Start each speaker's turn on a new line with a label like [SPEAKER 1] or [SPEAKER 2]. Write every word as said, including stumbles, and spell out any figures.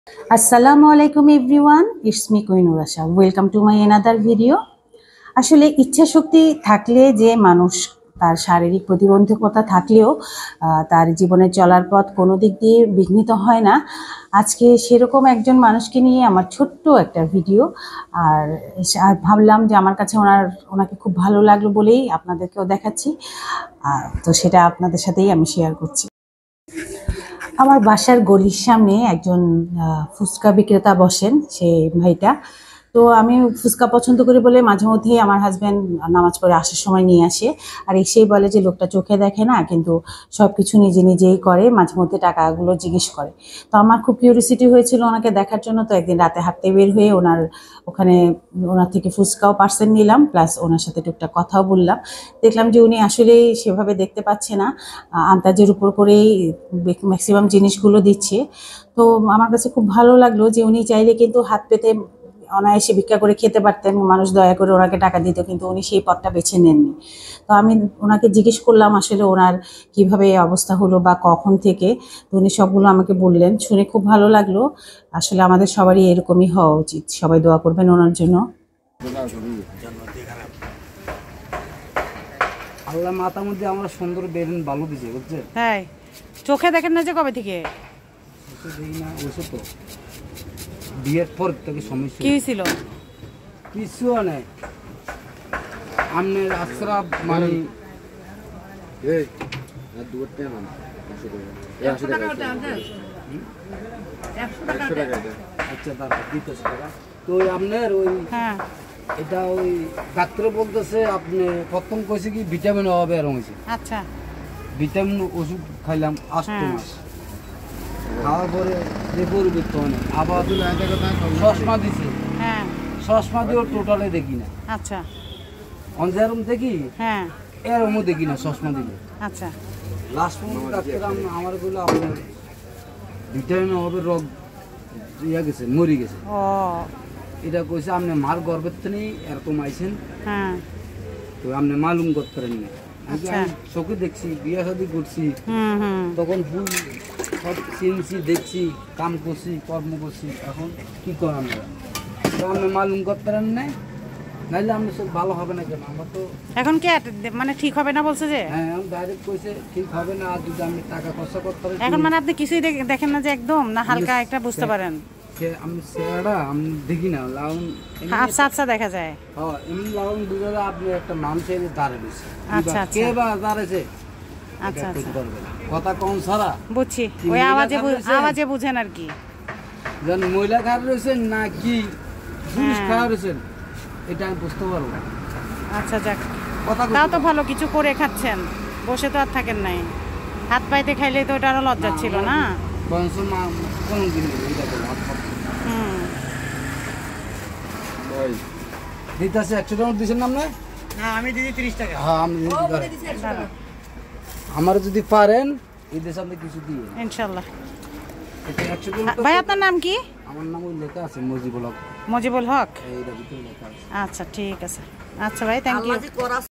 [SPEAKER 1] আসসালামু আলাইকুম everyone, it's me Kohinoor Asha. Welcome to my another video. আসলে ইচ্ছা শক্তি থাকলে যে মানুষ তার শারীরিক প্রতিবন্ধকতা থাকলেও তার জীবনে চলার পথ কোনো দিক দিয়ে বিঘ্নিত হয় না। আজকে সেরকম একজন মানুষকে নিয়ে আমার ছোট্ট একটা ভিডিও, আর ভাবলাম যে আমার কাছে ওনার ওনাকে খুব ভালো লাগলো বলেই আপনাদেরকেও দেখাচ্ছি। তো সেটা আপনাদের সাথেই আমি শেয়ার করছি। আমার বাসার গলির সামনে একজন ফুচকা বিক্রেতা বসেন, সে ভাইটা। তো আমি ফুচকা পছন্দ করি বলে মাঝে মধ্যেই আমার হাজব্যান্ড নামাজ পড়ে আসার সময় নিয়ে আসে, আর এসেই বলে যে লোকটা চোখে দেখে না, কিন্তু সব কিছু নিজে নিজেই করে, মাঝে মধ্যে টাকাগুলো জিজ্ঞেস করে। তো আমার খুব কিউরিসিটি হয়েছিল ওনাকে দেখার জন্য। তো একদিন রাতে হাঁটতে বের হয়ে ওনার ওখানে ওনার থেকে ফুচকাও পার্সেল নিলাম, প্লাস ওনার সাথে টুকটাক কথাও বললাম। দেখলাম যে উনি আসলেই সেভাবে দেখতে পাচ্ছে না, আন্দাজের উপর করেই ম্যাক্সিমাম জিনিসগুলো দিচ্ছে। তো আমার কাছে খুব ভালো লাগলো যে উনি চাইলে কিন্তু হাত পেতে অনায়াসে ভিক্ষা করে খেতে পারতেন, মানুষ দয়া করে ওনাকে টাকা দিত, কিন্তু উনি সেই পথটা বেছে নেননি। তো আমি ওনাকে জিজ্ঞেস করলাম আসলে ওনার কিভাবে এই অবস্থা হলো বা কখন থেকে। তো উনি সবগুলো আমাকে বললেন, শুনে খুব ভালো লাগলো। আসলে আমাদের সবারই এরকমই হওয়া উচিত। সবাই দোয়া করবেন ওনার জন্য।
[SPEAKER 2] আল্লাহ মাথার মধ্যে আমরা সুন্দর বেরেন ভালো দিছে, বুঝছেন?
[SPEAKER 3] হ্যাঁ, চোখে দেখেন না যে কবে থেকে?
[SPEAKER 2] বিয়ের পর থেকে সমস্যা
[SPEAKER 3] কি হয়েছিল?
[SPEAKER 2] কিছু নেই, আপনার আশ্রাব মানে আচ্ছা দাদা দিতেছে টাকা। তো আপনার ওই
[SPEAKER 3] হ্যাঁ
[SPEAKER 2] এটা ওই ডাক্তার বলতেছে আপনি প্রথম কইছে কি ভিটামিন অভাবে এরকম হয়েছে।
[SPEAKER 3] আচ্ছা,
[SPEAKER 2] ভিটামিন ওষুধ খাইলাম আষ্ট মাস, খাওয়ার পরে যে পরিবর্তন আবার চশমা দিছে।
[SPEAKER 3] হ্যাঁ,
[SPEAKER 2] চশমা দিয়েও টোটালে দেখি না।
[SPEAKER 3] আচ্ছা,
[SPEAKER 2] অঞ্জারম দেখি,
[SPEAKER 3] হ্যাঁ,
[SPEAKER 2] এরমও দেখি না চশমা দিলে।
[SPEAKER 3] আচ্ছা,
[SPEAKER 2] লাস্ট পর্যন্ত ডাক্তার আমার বলে আপনার ভিটামিন অভাবে রোগ ইয়া গেছে, মরি গেছে।
[SPEAKER 3] ও
[SPEAKER 2] এটা কইছে আপনি মার গর্ভের থেকে এরকম আইছেন,
[SPEAKER 3] হ্যাঁ,
[SPEAKER 2] তো আপনি মালুম করতে পারেন না।
[SPEAKER 3] আচ্ছা,
[SPEAKER 2] চোখে দেখছি, বিয়া শাদি করছি,
[SPEAKER 3] হুম হুম,
[SPEAKER 2] তখন ফুল সব চিনছি, দেখছি, কাম করছি, কর্ম করছি। এখন কি করার আমরা তো আপনি মালুম করতে পারেন না, নাইলে আপনি সব ভালো হবে না কেন? আমরা তো
[SPEAKER 3] এখন কি মানে ঠিক হবে না বলছে যে?
[SPEAKER 2] হ্যাঁ, আমি ডাইরেক্ট কইছে ঠিক হবে না, আর যদি আমি টাকা খরচা করতে পারি।
[SPEAKER 3] এখন মানে আপনি কিছুই দেখেন না যে একদম, না হালকা একটা বুঝতে পারেন?
[SPEAKER 2] আমি চেহারা আমি দেখি না, লাউন
[SPEAKER 3] আচ্ছা আচ্ছা দেখা যায়।
[SPEAKER 2] হ্যাঁ, এমনি লাউন বুঝা যায় আপনি একটা মানুষের দাঁড়িয়েছে।
[SPEAKER 3] আচ্ছা আচ্ছা,
[SPEAKER 2] কে বা দাঁড়িয়েছে
[SPEAKER 3] আচ্ছা আচ্ছা,
[SPEAKER 2] কথা কম সারা
[SPEAKER 3] বুঝছি, ওই আওয়াজে আওয়াজে বুঝেন আর কি।
[SPEAKER 2] যেন মহিলা খারাপ রয়েছেন না কি পুরুষ খারাপ রয়েছেন এটা আমি বুঝতে পারবো।
[SPEAKER 3] আচ্ছা যাক, তাও তো ভালো, কিছু করে খাচ্ছেন, বসে তো আর থাকেন নাই। হাত পাইতে খাইলে তো ওটা আরো লজ্জা ছিল না।
[SPEAKER 2] কোনো দিন দিতেছে একশো টাকা দিচ্ছেন না আপনার?
[SPEAKER 4] আমি দিদি ত্রিশ টাকা।
[SPEAKER 2] হ্যাঁ, আমি আমার যদি পারেন এই দেশে আপনি কিছু দিয়ে
[SPEAKER 3] ইনশাল্লাহ।
[SPEAKER 2] একশো টাকা।
[SPEAKER 3] ভাই আপনার নাম কি?
[SPEAKER 2] আমার নাম ওই লেখা আছে মজিবুল হক।
[SPEAKER 3] মজিবুল হক,
[SPEAKER 2] এইটা ভিতরে লেখা আছে।
[SPEAKER 3] আচ্ছা ঠিক আছে। আচ্ছা ভাই, থ্যাংক ইউ।